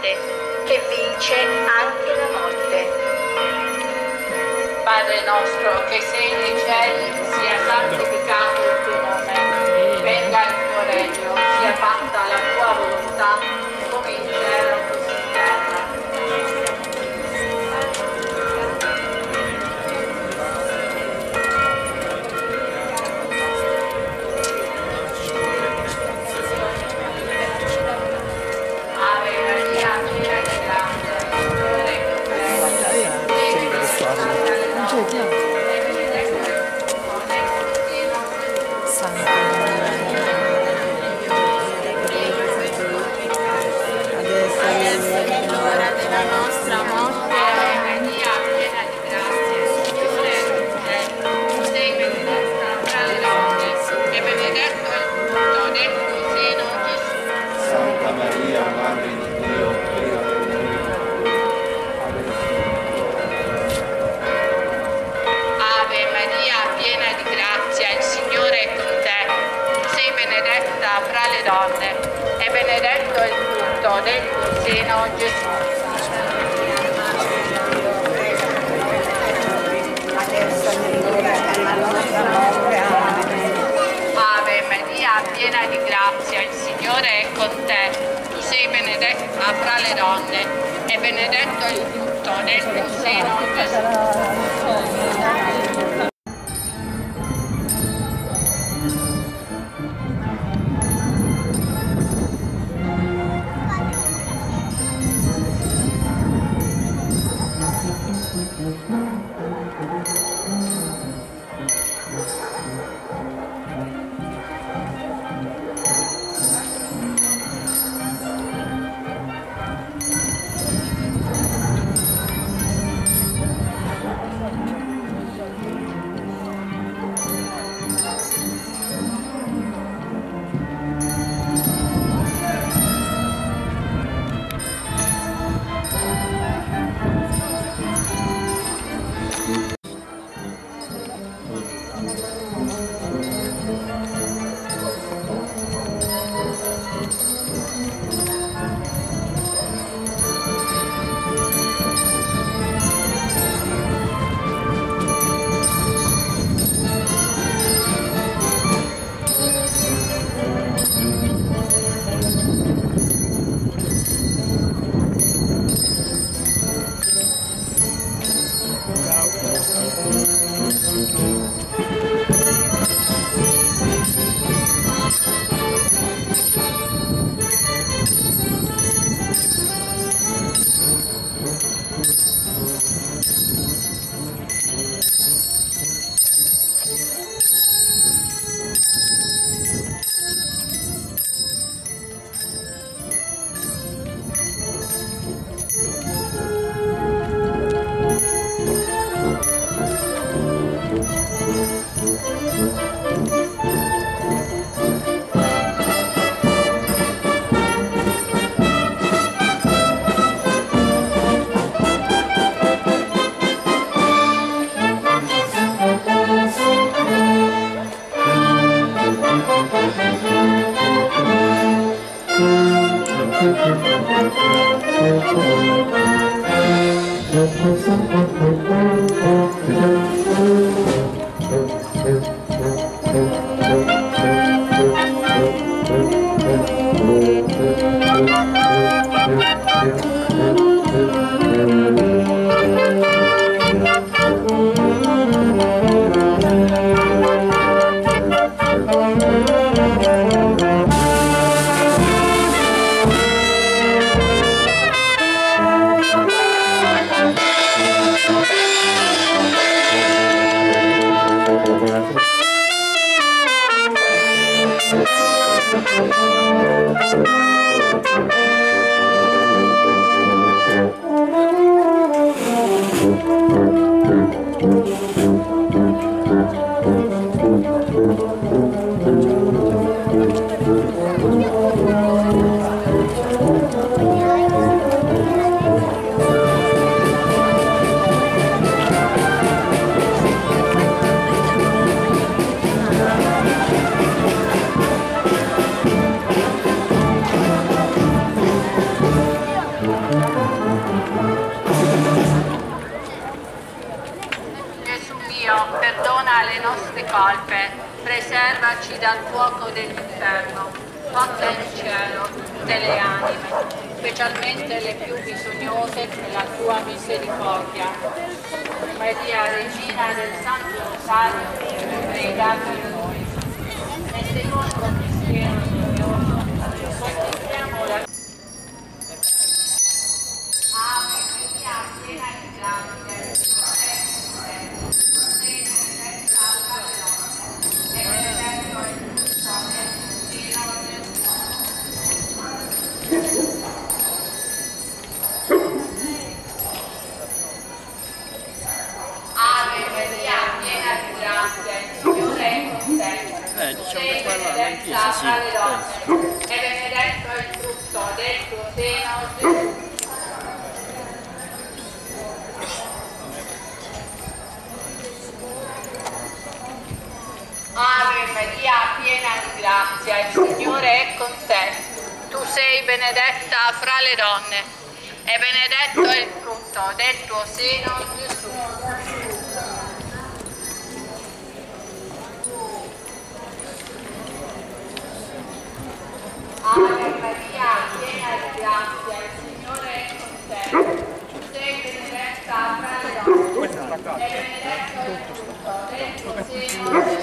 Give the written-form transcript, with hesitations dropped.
vivente, che vince anche la morte. Padre nostro che sei nei cieli, sia santificato il tuo nome, venga il tuo regno, sia fatta la tua volontà, come in cielo così in terra. Ave Maria, piena di grazia, il Signore è con te. Fra le donne, e benedetto il frutto del tuo seno, Gesù. Ave Maria, piena di grazia, il Signore è con te. Tu sei benedetta fra le donne, e benedetto il frutto del tuo seno, Gesù. zampe, preservaci dal fuoco dell'inferno, porta in cielo tutte le anime, specialmente le più bisognose della tua misericordia. Maria, Regina del Santo Rosario, prega per noi. Nel secondo mistero glorioso, contempliamo la Ave Maria, piena di grazia, il Signore è con te. Sei benedetta tra le donne, e benedetto è il frutto del tuo seno, Gesù. Ave Maria, piena di grazia, il Signore è con te. Sei benedetta tra le donne, e benedetto è il frutto del tuo seno, Gesù. Ave Maria, piena di grazia, il Signore è con te. Tu sei benedetta fra le donne, e benedetto è il frutto del tuo seno, Gesù. Ave Maria, piena di grazia, il Signore è con te. Tu sei benedetta fra le donne, e benedetto è il frutto del tuo seno, Gesù.